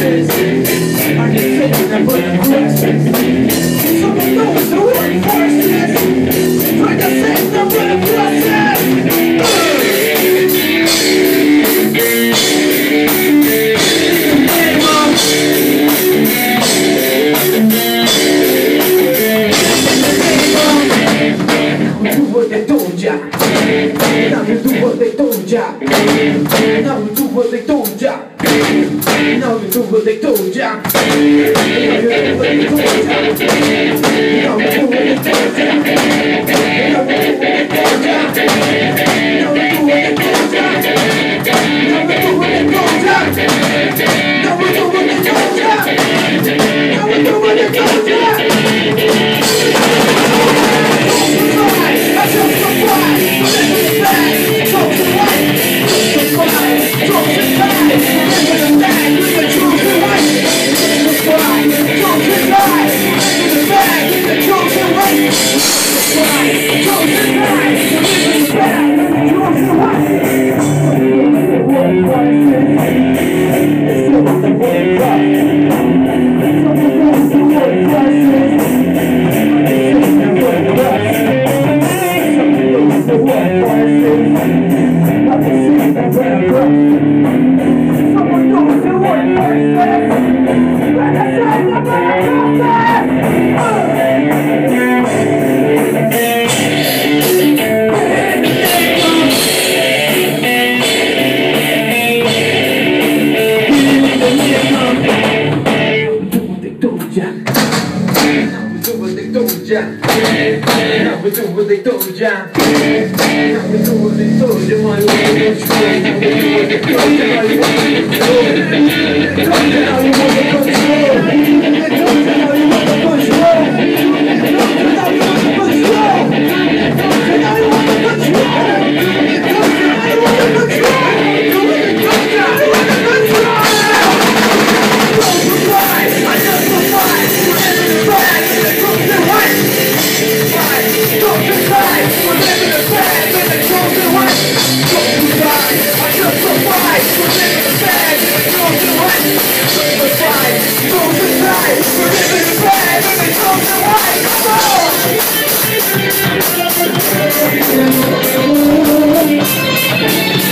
horses. I can take them for the crosses. Some of those who work horses try to save them for the crosses. Now you do what they told ya. Now you do what they told ya. Now you do what they told ya. Now you do what they told ya. Now you do what they told ya. Now you do what they told ya. Now you do what they told ya. Now you do what they told ya. Now you do what they told ya. Now you do what they told ya. Now we do what they told ya. Now we do what they told ya. Now we do what they told ya. Now you want control. Now you want the control. Now you want the control. Now you want the control. Now you want the control. Now you want the control. Come on!